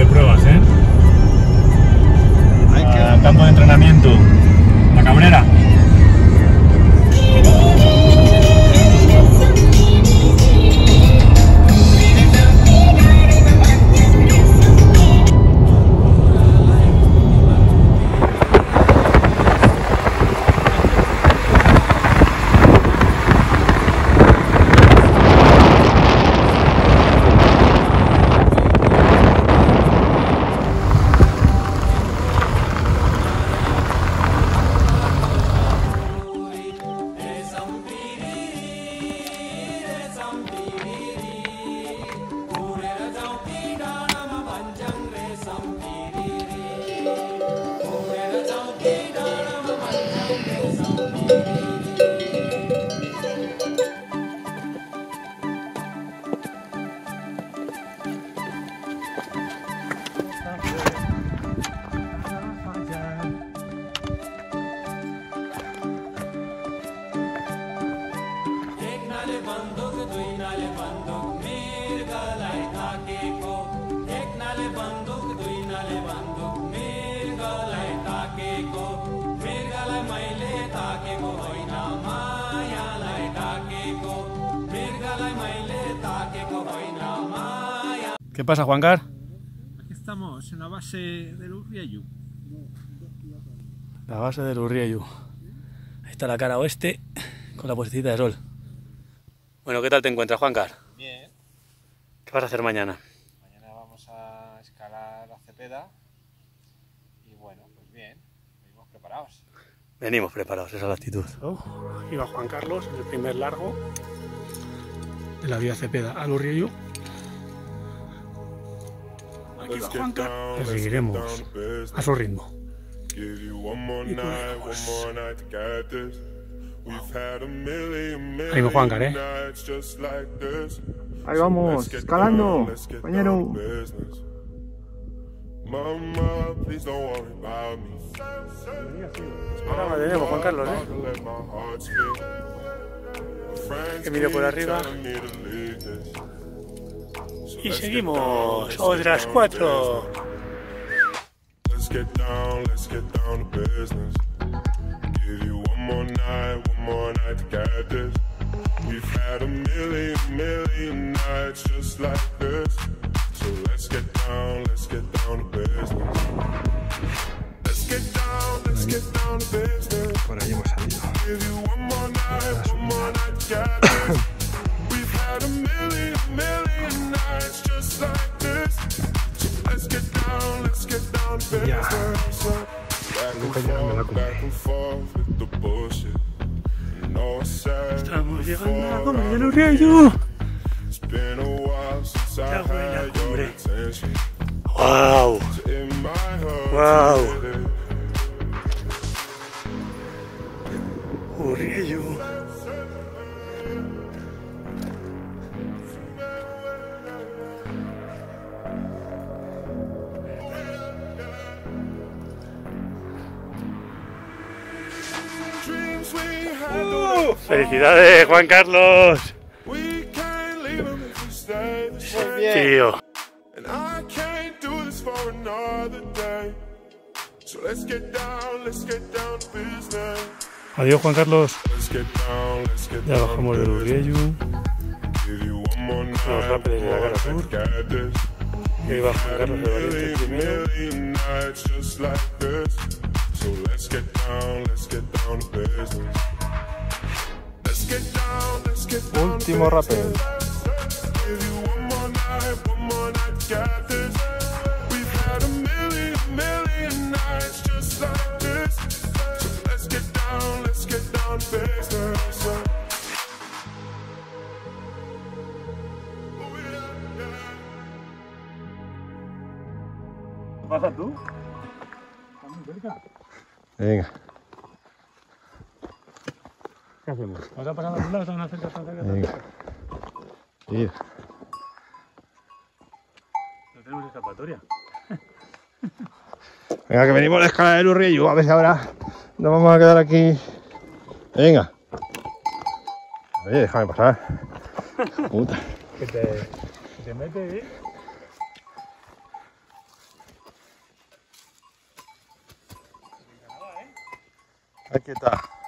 de pruebas, ¿eh? Campo de entrenamiento. La Cabrera. ¿Qué pasa, Juancar? Aquí estamos en la base del Urriellu. La base del Urriellu. Ahí está la cara oeste con la puestecita de sol. Bueno, ¿qué tal te encuentras, Juancar? Bien. ¿Qué vas a hacer mañana? Mañana vamos a escalar la Cepeda y bueno, pues bien, venimos preparados. Venimos preparados, esa es la actitud. Aquí va Juan Carlos, el primer largo de la vía Cepeda al Urriellu. Aquí va Juancar, y seguiremos a su ritmo. Ahí va Juancar, ¿eh? Ahí vamos, escalando, compañero. Ahora tenemos Juan Carlos, ¿eh? Que mire por arriba. Y seguimos otras 4. Por ahí hemos salido. Ya. Estamos llegando a la cumbre del Urriellu. ¡Qué buena cumbre! ¡Wow! ¡Wow! Urriellu. ¡Felicidades, Juan Carlos! Muy bien. Tío. Adiós, Juan Carlos. Ya bajamos del Urriellu. Los rápidos de la cara sur. Y ahí va Juan Carlos de Valiente primero. Último rappel. ¿Qué pasa tú? Estamos muy cerca. Venga. ¿Qué hacemos? ¿Vas a pasar a un lado? ¿Están cerca? Venga. Tira. No tenemos escapatoria. Venga, que venimos a la escala del Urriellu. A ver si ahora nos vamos a quedar aquí. Venga. Oye, déjame pasar. Puta. Que te mete, ¿eh? Aquí está.